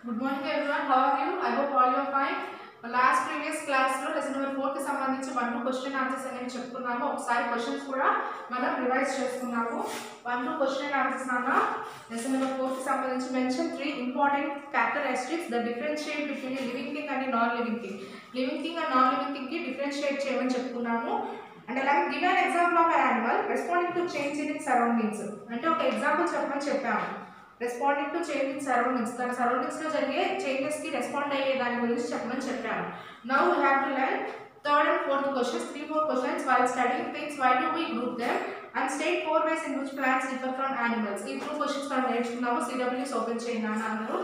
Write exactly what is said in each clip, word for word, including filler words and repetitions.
Good morning everyone. How are you? I hope all you are fine. Last previous class లో lesson number four కి సంబంధించి one two question answers అనేవి చెప్పుకున్నాము. ఒకసారి questions కూడా మనం రివైజ్ చేసుకున్నాము. వన్ టూ క్వశ్చన్ ఆన్సర్స్ నాన్న లెసన్ నెంబర్ ఫోర్ కి సంబంధించి mention three important characteristics the differentiate between living thing and non living thing. Living thing and non living thing కి డిఫరెన్షియేట్ చేయమని చెప్పుకున్నాము. అండ్ అలాగే give an example of an animal responding to change in its surroundings. అంటే ఒక example చెప్పమని చెప్పాము. Responding to change in surroundings, దాని surroundings లో జరిగే చేంజెస్ కి రెస్పాండ్ అయ్యే దాని గురించి చెప్పమని చెప్పాము. Now we have to learn third and fourth questions, three four questions. While studying things why do we group them and state four ways in which plants differ from animals. ఈ two questions మనం నేర్చుకున్నాము. CWS open చేయండి అన్న అందరూ.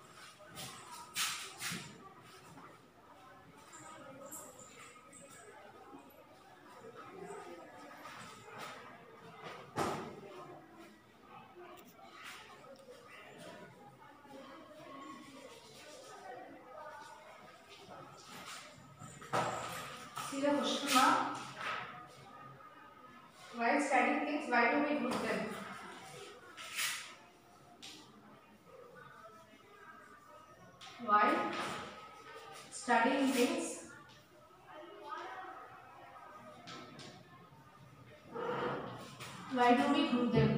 See the question mark. While studying things, why do we group them? While studying things, why do we group them?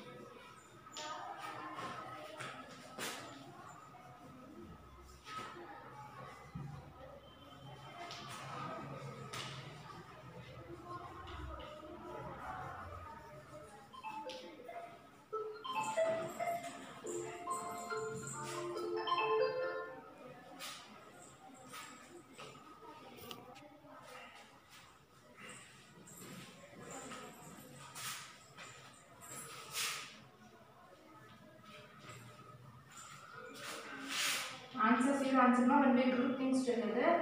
Answers here answer now when we group things together.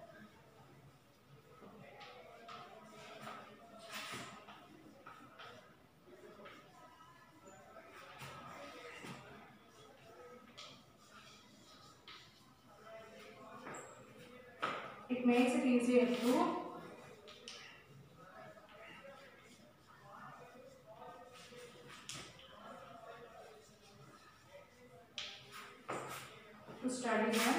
It makes it easier to to study them.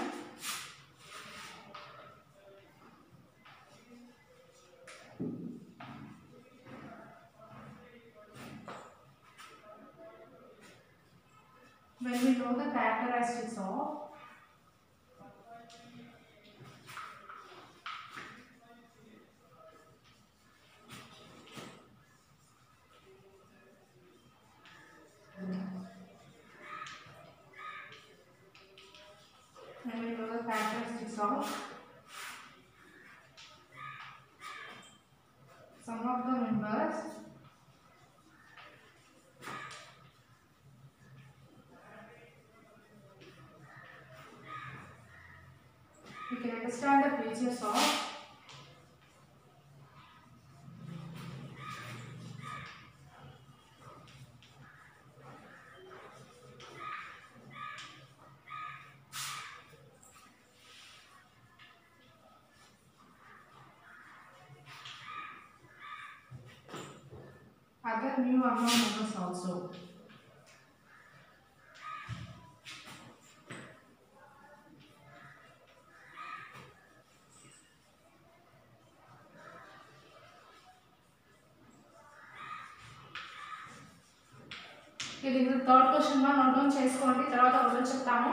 When we know the characteristics of when we know the characteristics of some of the members we can understand the features of other new unknown numbers also. ఇది third question లో note down చేసుకోండి, తర్వాత ఒకటి చెప్తాము.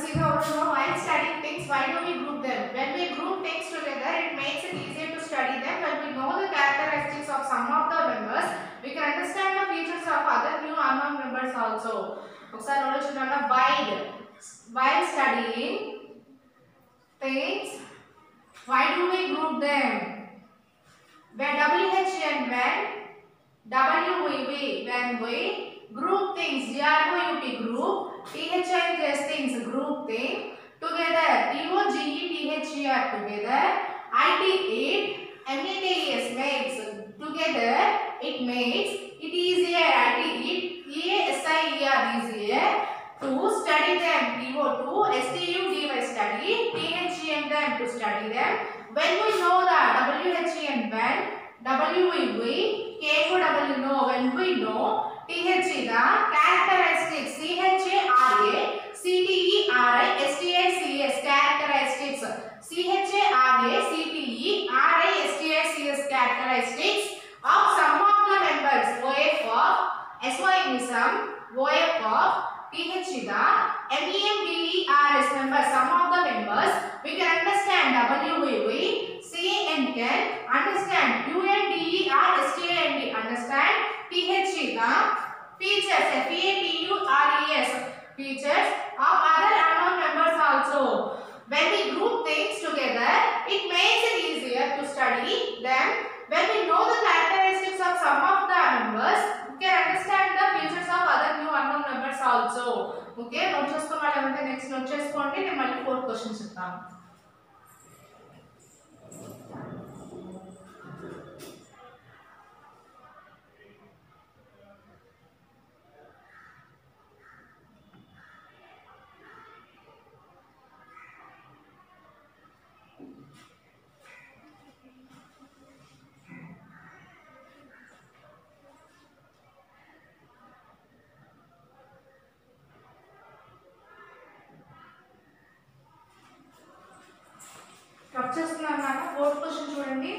easy how to know while studying things. Why do we group them? When we group things together, it makes it easier to study them. When we know the characteristics of some of the members, we can understand the features of other new unknown members also. ఒకసారి ఆలోచించండి. While while studying things, why do we group them? When W H and when W V V, when we group things, G R O U P group, T H I just things group thing together, T O G E T H E R together, I T it, M E T E S makes together, it makes it easier, I T it, E A S I E R easier to study them, T O two, S T U D Y study, T H E and them to study them. When we know the W H E and when, W V V, K O W know, when we know, T H E the characteristics, C H A R A, C T E R I, S T I C S characteristics, C H A R A, C T E R I, S T I C S characteristics of some of the members, O F of, S Y M is some, O F of, T H E the, M E M B E R S members, some of the members, we can understand W V V, C N can understand, U N D E R, S T I N D understand, T H E the features, F E A T U R E S features of other unknown members also. When we group things together, it makes it easier to study them. When we know the characteristics of some of the members, we can understand the features of other new unknown members also. Okay, note చేసుకున్నామంటే next note చేసుకోండి. నేను మళ్ళీ fourth question చెప్తాను. Cut చేస్తున్నాను అన్నమాట. Fourth question చూడండి.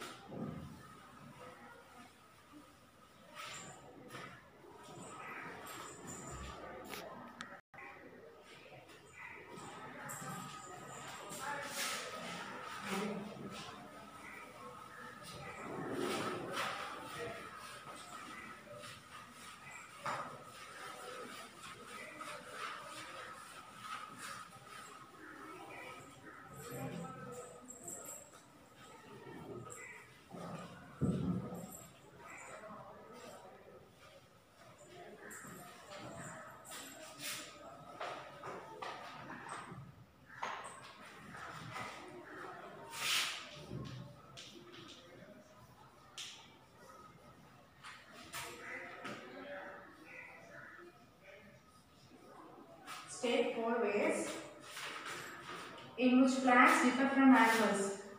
State four ways in which plants differ from animals.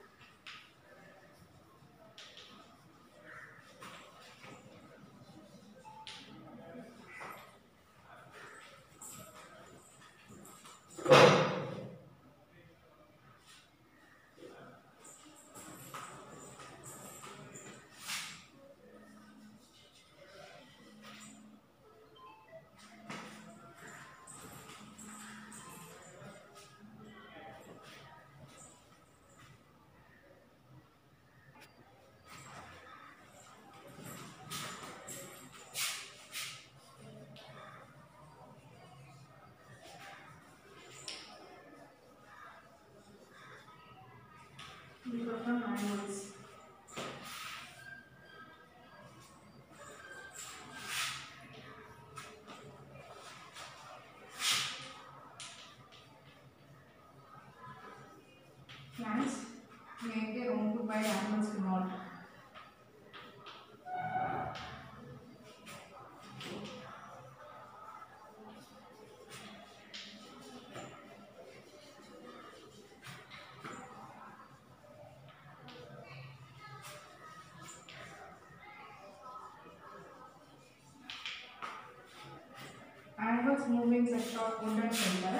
Differ from animals. Plants make their own food while animals do not. Animals move in such short wooden center.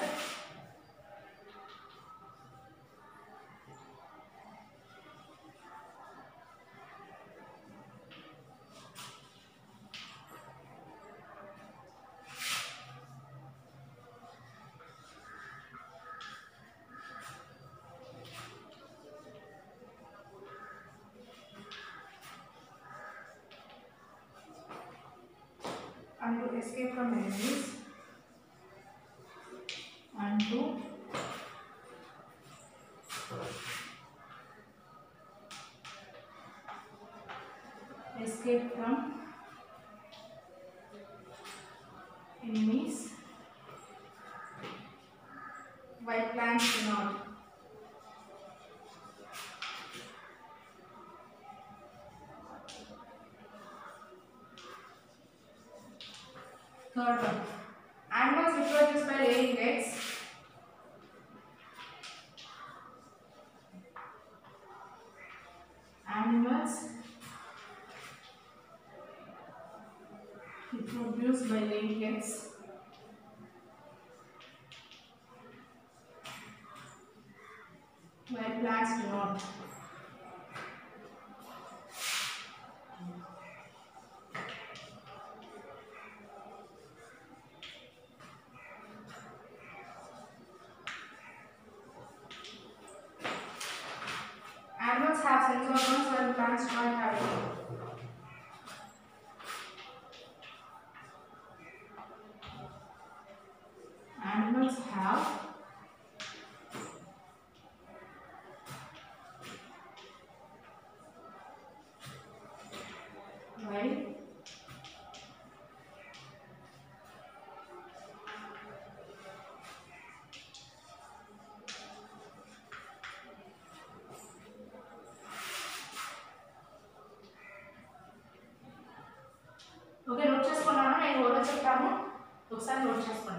escape from enemies and to escape from enemies while plants cannot. Third one, animals reproduce by laying eggs. Animals reproduce by laying eggs while plants do not. Animals have sense organs while plants do not have it. Animals have while okay note చేసుకున్నాను నేను ఓరో చెప్తాను ఒకసారి note చేసుకోండి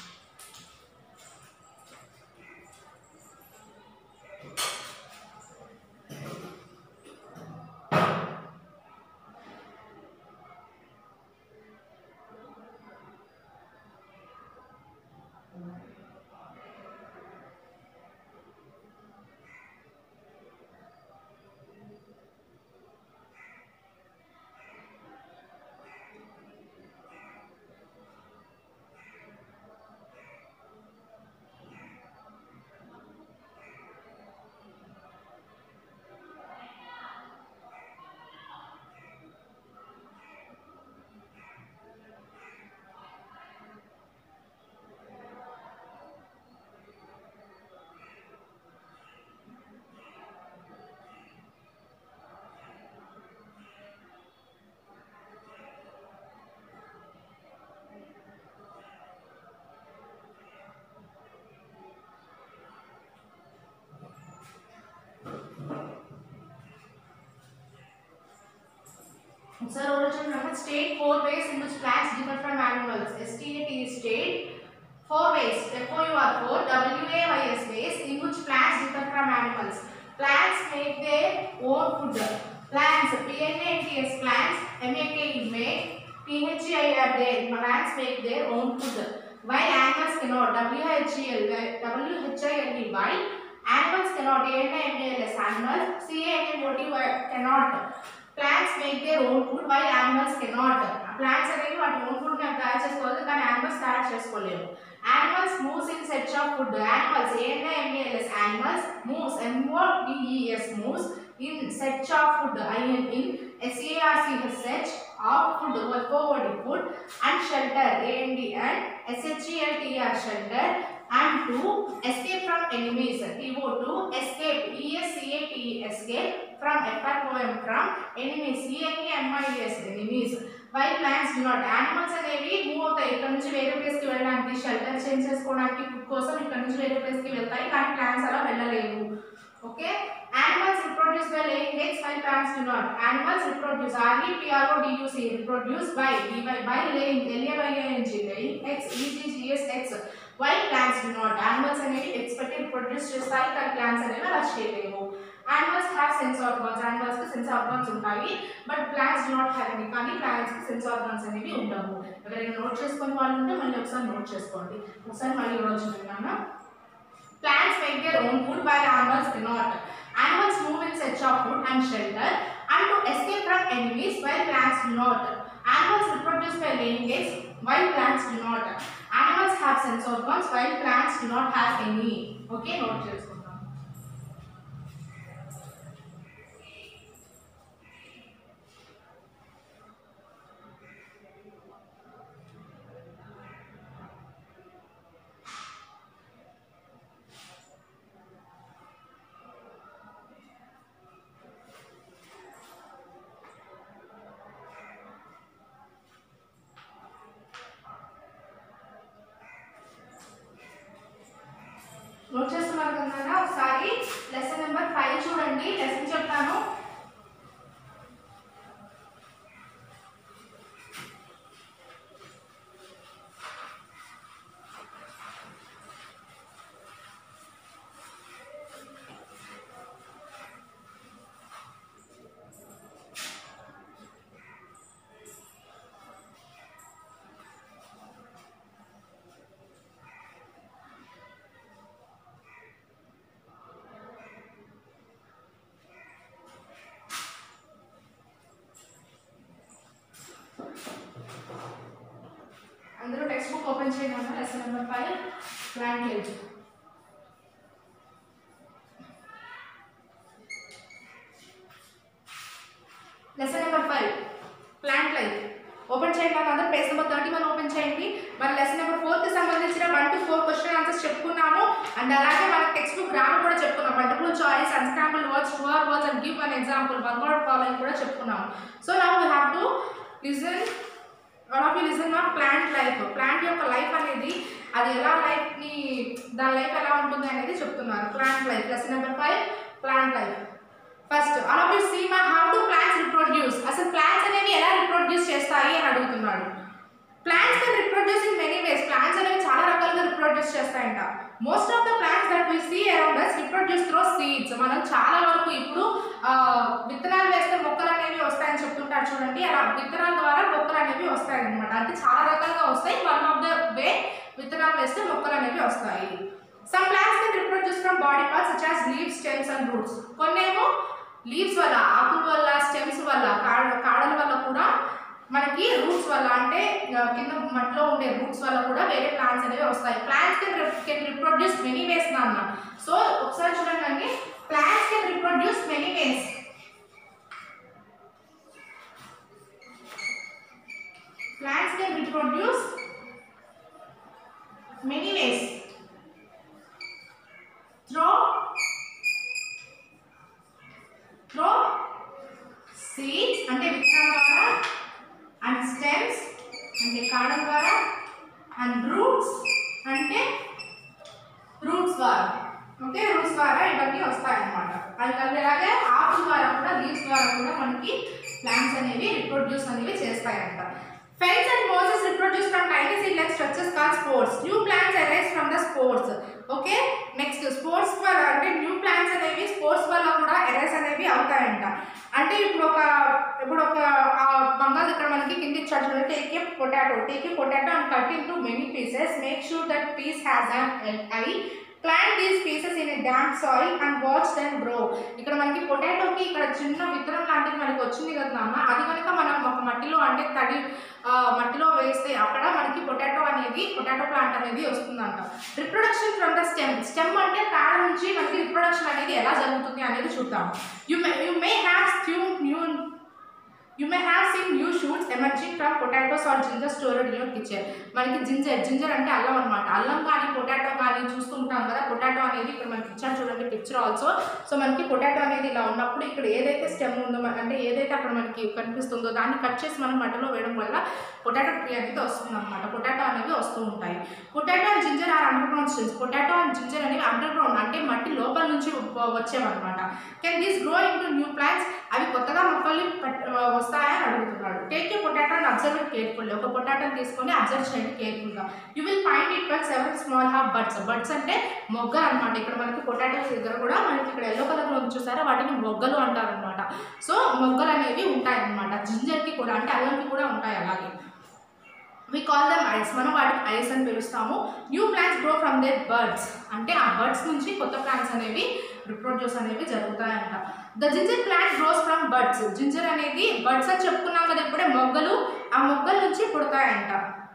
Sir, original method state four ways in which plants differ from animals. S T A T state four ways. F O U R four W A Y S ways in which plants differ from animals. Plants make their own food. Plants P N A T S plants M A K E make P H E I R there. Plants make their own food. While animals cannot. W H E L W H I L E while animals cannot. A N I M A L S animals. C A N O T cannot. Plants make their own food while animals cannot. Plants అనేవి వాటి own food ని తయారు చేసుకోవాలి కానీ animals తయారు చేసుకోలేవు. Animals moves in search of food. Animals A N I M A L S animals moves M O V E S moves in search of food. I N in S A R C search of food forward food and shelter A N D and S H E L T R shelter and to escape from enemies T O to escape E S C A P E escape from F R O M from enemies C N E M I E S enemies while plants do not. Animals అనేవి move అవుతాయి ఇక్కడ నుంచి వేరే place కి వెళ్ళడానికి shelter change చేసుకోవడానికి food కోసం ఇక్కడ నుంచి వేరే ప్లేస్ కి వెళ్తాయి కానీ ప్లాంట్స్ అలా వెళ్ళలేవు. Okay animals reproduce by laying eggs while plants do not. Animals reproduce R E P R O D U C reproduce by by by laying L A Y I N G laying eggs E G G S X while plants do not. Animals అనేవి eggs పెట్టి reproduce చేస్తాయి కానీ plants అనేవి అలా చేయలేవు. Animals have sense organs. Animals కి sense organs ఉంటాయి but plants do not have any. కానీ plants కి sense organs అనేవి ఉండవు. ఎవరైనా నోట్ చేసుకొని వాళ్ళు ఉంటే మళ్ళీ ఒకసారి నోట్ చేసుకోండి. ఒకసారి మళ్ళీ రోజు విన్నాను. Plants make their own food while animals cannot. Animals move in search of food and shelter and to escape from enemies while plants do not. Animals reproduce by laying eggs while plants do not. Animals have sense organs while plants do not have any. Okay, note చేసుకుందాం. ఒకసారి lesson number five చూడండి. Lesson చెప్తాను. అందరూ textbook open చేయండి. అన్న lesson number five plant life. Lesson number five plant life open చేయండి. అందరూ page number thirty one open చేయండి. మన లెసన్ నెంబర్ ఫోర్ కి సంబంధించిన one to four question answers చెప్పుకున్నాము. అండ్ అలాగే మన టెక్స్ట్ బుక్ గ్రామర్ కూడా చెప్పుకున్నాం. Multiple choice, unscramble words, true or false and give one example, one word following కూడా చెప్పుకున్నాము. So now we have to listen all of you listen of plant life. Plant యొక్క life అనేది అది ఎలా life ని దాని లైఫ్ ఎలా ఉంటుంది అనేది చెప్తున్నారు. Plant life lesson number five plant life. First all of you see మా హౌ డు ప్లాంట్స్ రిప్రొడ్యూస్. అసలు ప్లాంట్స్ అనేవి ఎలా రిప్రొడ్యూస్ చేస్తాయి అని అడుగుతున్నాడు. Plants can reproduce in many ways. Plants అనేవి చాలా రకాలుగా రిప్రొడ్యూస్ చేస్తాయంట. Most of the plants that we see around us reproduce through seeds. మనం చాలా వరకు ఇప్పుడు విత్తనాలు వేస్తే మొక్కలు అనేవి వస్తాయని చెప్తుంటారు చూడండి. అలా విత్తనాల ద్వారా మొక్కలు అనేవి వస్తాయి అనమాట. అంటే చాలా రకాలుగా వస్తాయి. వన్ ఆఫ్ ద వే విత్తనాలు వేస్తే మొక్కలు అనేవి వస్తాయి. Some plants can reproduce from body parts such as leaves, stems and roots. కొన్నేమో లీవ్స్ వల్ల, ఆకుల వల్ల, స్టెమ్స్ వల్ల, కాడల వల్ల కూడా, మనకి రూట్స్ వల్ల అంటే కింద మట్టిలో ఉండే రూట్స్ వల్ల కూడా వేరే ప్లాంట్స్ అనేవి వస్తాయి. Plants can can reproduce many ways నాన్న. సో ఒకసారి చూడండి, plants can reproduce many ways. Plants can reproduce many ways through through seeds అంటే విత్తనాల ద్వారా, and stems అంటే కాండం ద్వారా, and roots అంటే roots ద్వారా. ఓకే, రూట్స్ ద్వారా ఇవన్నీ వస్తాయి అన్నమాట. అది అలాగే ఆకుల ద్వారా కూడా, లీవ్స్ ద్వారా కూడా మనకి ప్లాంట్స్ అనేవి రిప్రొడ్యూస్ అనేవి చేస్తాయంట. Ferns and mosses reproduce from tiny seed-like structures called spores. New plants arise from the spores. Okay, next spores వల్ల అంటే న్యూ ప్లాంట్స్ అనేవి స్పోర్స్ వల్ల కూడా ఎరైజ్ అనేవి అవుతాయంట. అంటే ఇప్పుడు ఒక ఇప్పుడు ఒక బంగాళ ఇక్కడ మనకి కింద ఇచ్చాడు చూడండి. Take a potato take a potato and cut into many pieces. Make sure that piece has an eye. Plant these pieces in a damp soil and watch them grow. ఇక్కడ మనకి పొటాటోకి ఇక్కడ చిన్న విత్తనం లాంటిది మనకి వచ్చింది కదా నాన్న. అది కనుక మనం ఒక మట్టిలో అంటే తడి మట్టిలో వేస్తే అక్కడ మనకి పొటాటో అనేది పొటాటో ప్లాంట్ అనేది వస్తుందంట. Reproduction from the stem. Stem అంటే కాడ నుంచి మనకి రిప్రొడక్షన్ అనేది ఎలా జరుగుతుంది అనేది చూద్దాం. You may you may have few new You may have seen new shoots emerging from potatoes or ginger stored in your kitchen. మనకి జింజర్ జింజర్ అంటే అల్లం అనమాట. అల్లం కానీ పొటాటో కానీ చూస్తుంటాం కదా. పొటాటో అనేది ఇక్కడ మనకి ఇచ్చారు చూడండి పిక్చర్ ఆల్సో. సో మనకి పొటాటో అనేది ఇలా ఉన్నప్పుడు ఇక్కడ ఏదైతే స్టెమ్ ఉందో అంటే ఏదైతే అక్కడ మనకి కనిపిస్తుందో దాన్ని కట్ చేసి మనం మట్టిలో వేయడం వల్ల పొటాటో ట్రీ అనేది వస్తుంది అనమాట. పొటాటో అనేవి వస్తూ ఉంటాయి. Potato and ginger are underground stems. Potato and ginger అనేవి అండర్ గ్రౌండ్ అంటే మట్టి లోపల నుంచి వచ్చేవన్నమాట. Can these grow into new plants. అవి కొత్తగా మొక్కల్ని వస్తాయని అడుగుతున్నాడు. Take a potato and observe it carefully. ఒక పొటాటోని తీసుకొని అబ్జర్వ్ చేయండి కేర్ఫుల్గా. You will find it but seven small half buds. Buds అంటే మొగ్గలు అనమాట. ఇక్కడ మనకి పొటాటో దగ్గర కూడా మనకి ఇక్కడ ఎల్లో కలర్లో చూసారా, వాటిని మొగ్గలు అంటారు అనమాట. సో మొగ్గలు అనేవి ఉంటాయి అనమాట. జింజర్కి కూడా అంటే అల్లంకి కూడా ఉంటాయి. అలాగే we call them eyes. మనం వాటికి ఐస్ అని పిలుస్తాము. New plants grow from their birds. అంటే ఆ బర్డ్స్ నుంచి కొత్త ప్లాంట్స్ అనేవి రిప్రొడ్యూస్ అనేవి జరుగుతాయంట. The ginger plant grows from birds. Ginger అనేది బర్డ్స్ అని చెప్పుకున్నాం కదా ఇప్పుడే, మొగ్గలు. ఆ మొగ్గల నుంచి పుడతాయంట.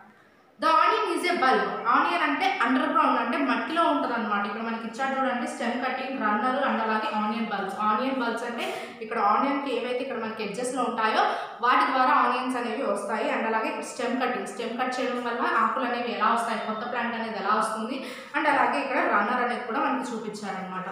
The onion is a bulb. Onion అంటే అండర్ గ్రౌండ్ అంటే మట్టిలో ఉంటుంది అనమాట. ఇక్కడ మనకి ఇచ్చాడు చూడండి స్టెమ్ కటింగ్, రన్నర్ అండ్ అలాగే ఆనియన్ బల్బ్స్. ఆనియన్ బల్బ్స్ అంటే ఇక్కడ ఆనియన్కి ఏవైతే ఇక్కడ మనకి ఎడ్జెస్లో ఉంటాయో వాటి ద్వారా ఆనియన్స్ అనేవి వస్తాయి. అండ్ అలాగే స్టెమ్ కటింగ్, స్టెమ్ కట్ చేయడం వల్ల ఆకులు అనేవి ఎలా వస్తాయి, కొత్త ప్లాంట్ అనేది ఎలా వస్తుంది. అండ్ అలాగే ఇక్కడ రన్నర్ అనేది కూడా మనకి చూపించారనమాట.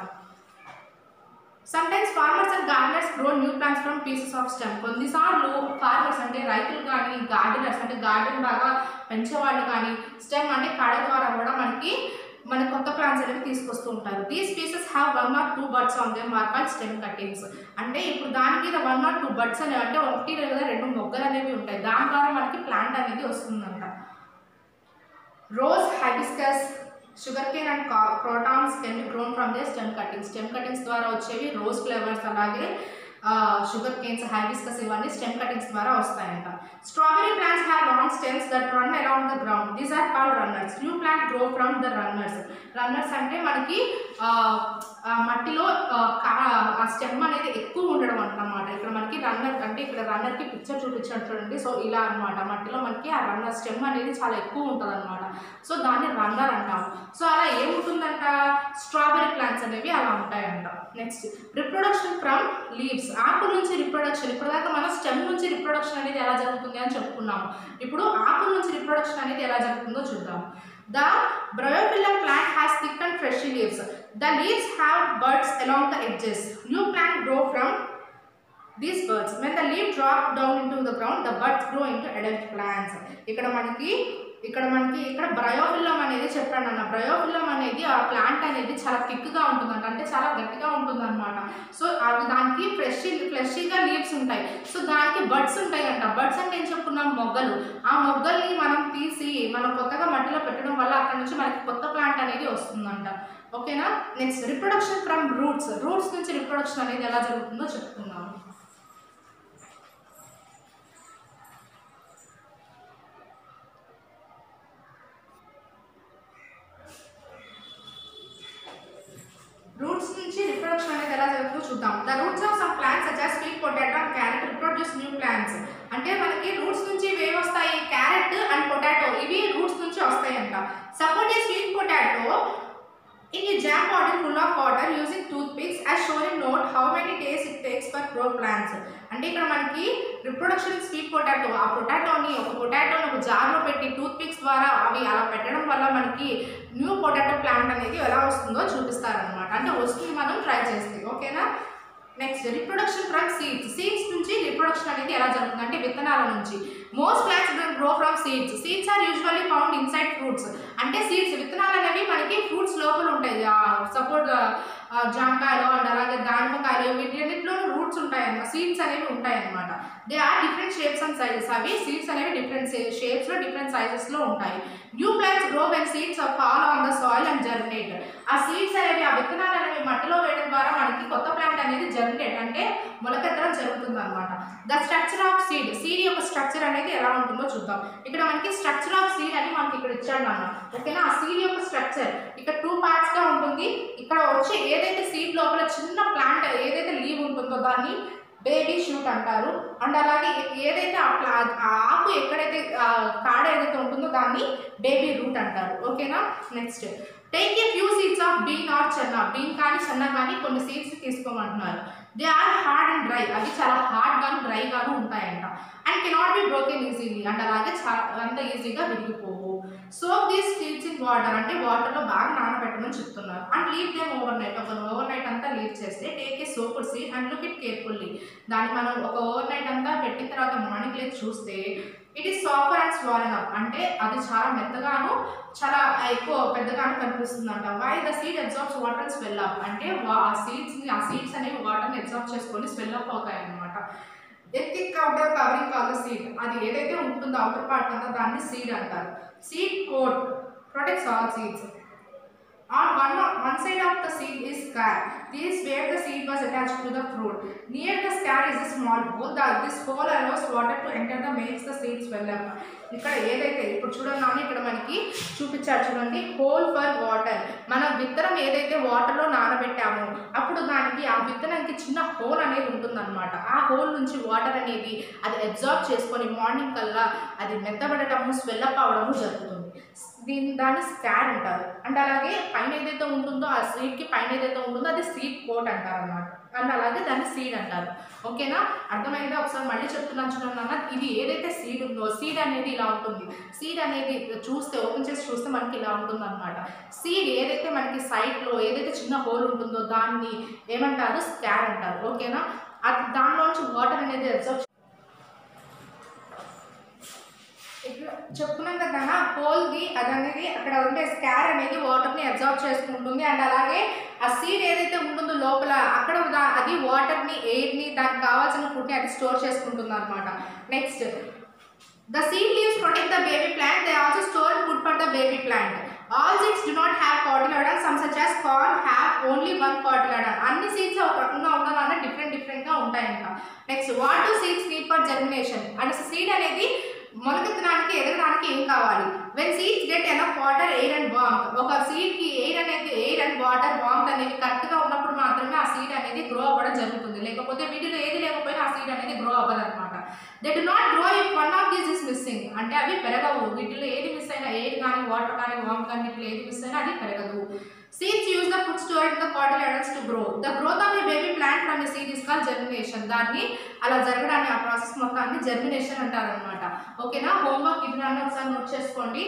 Sometimes farmers and gardeners grow new plants from pieces of stem. కొన్నిసార్లు ఫార్మర్స్ అంటే రైతులు కానీ, గార్డెనర్స్ అంటే గార్డెన్ బాగా పెంచేవాళ్ళు కానీ స్టెమ్ అంటే కాడ ద్వారా కూడా మనకి మనకు కొత్త ప్లాంట్స్ అనేవి తీసుకొస్తూ ఉంటారు. These species have one or two birds on them are called stem cuttings. అంటే ఇప్పుడు దాని మీద వన్ ఆర్ టూ బర్డ్స్ అనేవి అంటే ఒకటి లేదా రెండు మొగ్గలు అనేవి ఉంటాయి. దాని ద్వారా మనకి ప్లాంట్ అనేది వస్తుందంట. Rose, hibiscus, sugar cane and crotons can be grown from they stem cuttings. Stem cuttings ద్వారా వచ్చేవి రోజ్ ఫ్లేవర్స్, అలాగే షుగర్ కేన్స్, హైబిస్కస్ ఇవన్నీ స్టెమ్ కటింగ్స్ ద్వారా వస్తాయంట. Strawberry plants have long stems that run around the ground. These are called runners. New plant grow from the runners. Runners అంటే మనకి మట్టిలో ఆ స్టెమ్ అనేది ఎక్కువ ఉండడం అన్నమాట. ఇక్కడ మనకి రన్నర్ అంటే ఇక్కడ రన్నర్కి పిక్చర్ చూపించాడు చూడండి. సో ఇలా అనమాట, మట్టిలో మనకి ఆ రన్నర్ స్టెమ్ అనేది చాలా ఎక్కువ ఉంటుంది అనమాట. సో దాన్ని రన్నర్ అంటాము. సో అలా ఏముంటుందంట, స్ట్రాబెరీ ప్లాంట్స్ అనేవి అలా ఉంటాయంట. Next reproduction from leaves. ఆకు నుంచి రిప్రొడక్షన్. ఇప్పటిదాకా మనం స్టెమ్ నుంచి రిప్రొడక్షన్ అనేది ఎలా జరుగుతుంది అని చెప్పుకున్నాము. ఇప్పుడు ఆకు నుంచి రిప్రొడక్షన్ అనేది ఎలా జరుగుతుందో చూద్దాం. The Bryophyllum plant has thick and fleshy leaves. The leaves have buds along the edges. New plant grow from these buds. When the leaf drop down into the ground, the buds grow into adult plants. ఇక్కడ మనకి ఇక్కడ మనకి ఇక్కడ Bryophyllum అనేది చెప్పాను అన్న. Bryophyllum అనేది ఆ ప్లాంట్ అనేది చాలా థిక్గా ఉంటుందంట, అంటే చాలా గట్టిగా ఉంటుంది అనమాట. సో అవి దానికి ఫ్రెష్ ఫ్లెషీగా లీవ్స్ ఉంటాయి. సో దానికి బడ్స్ ఉంటాయి అంట. బడ్స్ అంటే ఏం చెప్పుకున్నాం, మొగ్గలు. ఆ మొగ్గల్ని మనం తీసి మనం కొత్తగా మట్టిలో పెట్టడం వల్ల అక్కడ నుంచి మనకి కొత్త ప్లాంట్ అనేది వస్తుందంట. ఓకేనా. Next reproduction from roots. Roots నుంచి రిప్రొడక్షన్ అనేది ఎలా జరుగుతుందో చెప్పుకున్నాము. రూట్స్ నుంచి రిప్రొడక్షన్ అనేది ఎలా జరుగుతుందో చూద్దాం. The roots of some plants such as sweet potato and carrot reproduce new plants. అంటే మనకి రూట్స్ నుంచి ఏవి వస్తాయి, క్యారెట్ అండ్ పొటాటో, ఇవి రూట్స్ నుంచి వస్తాయంట. Suppose a sweet potato in a jam bottle full of water using toothpicks as shown in note how many days it takes for grow plants. అంటే ఇక్కడ మనకి రిప్రొడక్షన్ స్వీట్ పొటాటో, ఆ పొటాటోని ఒక పొటాటోని ఒక జార్లో పెట్టి టూత్ పిక్స్ ద్వారా అవి అలా పెట్టడం వల్ల మనకి న్యూ పొటాటో ప్లాంట్ అనేది ఎలా వస్తుందో చూపిస్తారనమాట. అంటే వస్తుంది మనం ట్రై చేస్తే. ఓకేనా. Next reproduction from seeds. Seeds నుంచి రిప్రొడక్షన్ అనేది ఎలా జరుగుతుంది అంటే విత్తనాల నుంచి. Most plants grow from seeds. Seeds are usually found inside fruits. అంటే సీడ్స్ విత్తనాలు అనేవి మనకి ఫ్రూట్స్ లోపల ఉంటాయి. సపోజ్ జామకాయలు అండ్ అలాగే దానిమ్మకాయలు వీటిన్నిటిలోనూ రూట్స్ ఉంటాయన్నమాట, సీడ్స్ అనేవి ఉంటాయన్నమాట. They are different shapes and sizes. అవి సీడ్స్ అనేవి డిఫరెంట్ షేప్స్లో డిఫరెంట్ సైజెస్లో ఉంటాయి. New plants grow when seeds are fall on the soil and germinate. ఆ సీడ్స్ అనేవి ఆ విత్తనాలు అనేవి మట్టిలో వేయడం ద్వారా మనకి కొత్త ప్లాంట్ అనేది జర్మినేట్ అంటే మొలకెత్తడం జరుగుతుంది అనమాట. The structure of seed. Seed యొక్క స్ట్రక్చర్ అనేది ఎలా ఉంటుందో చూద్దాం. ఇక్కడ మనకి స్ట్రక్చర్ ఆఫ్ సీడ్ అని మనకి ఇక్కడ ఇచ్చాడు అన్న. ఓకేనా. ఆ సీడ్ యొక్క స్ట్రక్చర్ ఇక్కడ టూ పార్ట్స్ గా ఉంటుంది. ఇక్కడ వచ్చే ఏదైతే సీడ్ లోపల చిన్న ప్లాంట్ ఏదైతే లీవ్ ఉంటుందో దాన్ని బేబీ షూట్ అంటారు. అండ్ అలాగే ఏదైతే ఆ ప్లా ఆ ఆకు ఎక్కడైతే కాడ ఏదైతే ఉంటుందో దాన్ని బేబీ రూట్ అంటారు. ఓకేనా. Next take a few seeds of bean or chana. Bean కానీ చెన్నా కానీ కొన్ని సీడ్స్ తీసుకోమంటున్నారు. They are hard and dry. అవి చాలా హార్డ్ గాను డ్రై గాను ఉంటాయంట. And cannot be broken easily. And అలాగే చాలా అంత ఈజీగా విరిగిపోవు. Soak these seeds in water. అంటే వాటర్లో బాగా నానబెట్టమని చెప్తున్నారు. And leave them overnight. ఒక ఓవర్ నైట్ అంతా లీవ్ చేస్తే take a soaked seed and look it carefully. దాన్ని మనం ఒక ఓవర్ నైట్ అంతా పెట్టిన తర్వాత మార్నింగ్ లేచి చూస్తే it is soft and swollen up. అంటే అది చాలా మెత్తగాను చాలా ఎక్కువ పెద్దగాను కనిపిస్తుంది అంట. Why the seed absorbs water and swell up. అంటే ఆ సీడ్స్ని ఆ సీడ్స్ అనేవి వాటర్ని అబ్జార్బ్ చేసుకొని స్వెల్ అప్ అవుతాయి అన్నమాట. A thick outer covering call the seed. అది ఏదైతే ఉంటుందో అవుటర్ పార్ట్ అంతా దాన్ని సీడ్ అంటారు. Seed coat protects all seeds. On one, one side of the seed is scale. This is where the seed was attached to the fruit. Near the scale is a small hole. That this hole allows water to enter the makes the seed swell up. ఇక్కడ ఏదైతే ఇప్పుడు చూడండి ఇక్కడ మనకి చూపించారు చూడండి, whole for water. మన విత్తనం ఏదైతే వాటర్లో నానబెట్టామో అప్పుడు దానికి ఆ విత్తనానికి చిన్న హోల్ అనేది ఉంటుందన్నమాట. ఆ హోల్ నుంచి వాటర్ అనేది అది అబ్జార్బ్ చేసుకొని మార్నింగ్ కల్లా అది మెత్తబడటము స్వెల్లప్ అవడము జరుగుతుంది. దీని దాన్ని స్కార్ అంటారు. అండ్ అలాగే పైన ఏదైతే ఉంటుందో ఆ సీడ్కి పైన ఏదైతే ఉంటుందో అది సీడ్ కోట్ అంటారు అన్నమాట. అండ్ అలాగే దాన్ని సీడ్ అంటారు. ఓకేనా. అర్థమైందా. ఒకసారి మళ్ళీ చెప్తున్నాను చూడన్నా. ఇది ఏదైతే సీడ్ ఉందో సీడ్ అనేది ఇలా ఉంటుంది. సీడ్ అనేది చూస్తే ఓపెన్ చేసి చూస్తే మనకి ఇలా ఉంటుంది అనమాట. సీడ్ ఏదైతే మనకి సైడ్లో ఏదైతే చిన్న హోల్ ఉంటుందో దాన్ని ఏమంటారు, స్కార్ అంటారు. ఓకేనా. అది దానిలోంచి వాటర్ అనేది అబ్జర్వ్ చెప్పుకున్నాం కదా హోల్ది అది అనేది అక్కడ ఉండే స్కార్ అనేది వాటర్ని అబ్జార్బ్ అబ్జర్వ్ చేసుకుంటుంది అండ్ అలాగే ఆ సీడ్ ఏదైతే ఉంటుందో లోపల అక్కడ అది వాటర్ని ఎయిర్ని దానికి కావాల్సిన ఫుడ్ని అది స్టోర్ చేసుకుంటుంది అనమాట. Next the seed leaves protect the baby plant. They also store food for the baby plant. All seeds do not have cotyledon. Some such as corn have only one cotyledon. అన్ని seeds ఒక రకంగా ఉండాలన్నా different different గా ఉంటాయంట. Next what do seeds need for germination. అంటే seed అనేది మొలకెత్తడానికి ఎదగడానికి ఏం కావాలి? When seeds get enough water air and warmth. ఒక సీడ్ కి ఎయిర్ అనేది ఎయిర్ అండ్ వాటర్ వార్మ్త్ అనేది కరెక్ట్ గా ఉన్నప్పుడు మాత్రమే ఆ సీడ్ అనేది గ్రో అవ్వడం జరుగుతుంది. లేకపోతే వీటిలో ఏది లేకపోయినా ఆ సీడ్ అనేది గ్రో అవ్వదు అనమాట. They do not grow if one of this is missing. అంటే అవి పెరగవు. వీటిలో ఏది మిస్ అయినా ఎయిర్ కానీ వాటర్ కానీ వార్మ్త్ కానీ వీటిలో ఏది మిస్ అయినా అది పెరగదు. Seeds use the food stored in the cotyledons to grow. The growth of a baby plant from a seed is called germination. దాన్ని అలా జరగడాన్ని ఆ ప్రాసెస్ మొత్తాన్ని జర్మినేషన్ అంటారు అనమాట. ఓకేనా? హోంవర్క్ ఇది దాన్ని ఒకసారి నోట్ చేసుకోండి.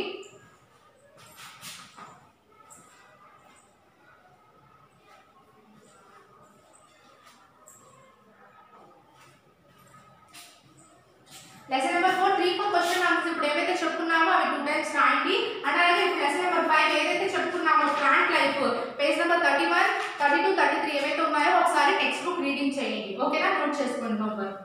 Lesson number four three four question answers ఇప్పుడు ఏవైతే చెప్పుకున్నామో అవి టూ టైమ్స్ రాయండి. అండ్ అలాగే లెసన్ నెంబర్ ఫైవ్ ఏదైతే చెప్పుకున్నామో plant life page number thirty one thirty two thirty three ఏవైతే ఉన్నాయో ఒకసారి టెక్స్ట్ బుక్ రీడింగ్ చేయండి. ఓకేనా? నోట్ చేసుకోండి హోంవర్క్.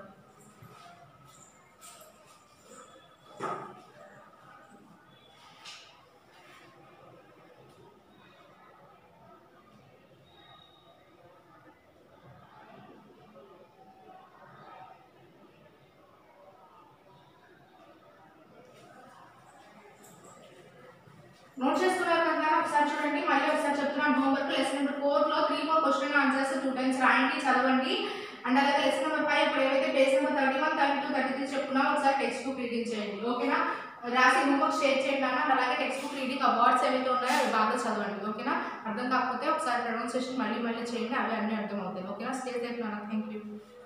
నోట్ చేసుకున్నారు కదా? ఒకసారి చూడండి. మళ్ళీ ఒకసారి చెప్తున్నాను హోంవర్క్. లెసన్ నెంబర్ ఫోర్ లో three four question answers two times రాయండి, చదవండి. అండ్ అలాగే లెసన్ నెంబర్ ఫైవ్ ఇప్పుడు ఏవైతే page number thirty one thirty two thirty three చెప్పుకున్నామో ఒకసారి టెక్స్ట్ బుక్ రీడింగ్ చేయండి. ఓకేనా? రాసి హోంవర్క్ షేర్ చేయండి అన్న. అలాగే టెక్స్ట్ బుక్ రీడింగ్ ఆ వర్డ్స్ ఏవైతే ఉన్నాయో అవి బాగా చదవండి. ఓకేనా? అర్థం కాకపోతే ఒకసారి ప్రొనౌన్సియేషన్ మళ్ళీ మళ్ళీ చేయండి, అవి అన్నీ అర్థమవుతాయి. ఓకేనా? స్టే సేఫ్ నాన్న. Thank you.